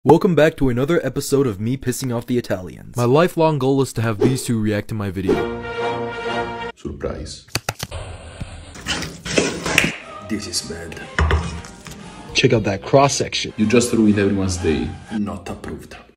Welcome back to another episode of me pissing off the Italians. My lifelong goal is to have these two react to my video. Surprise. This is bad. Check out that cross section. You just ruined everyone's day. Not approved.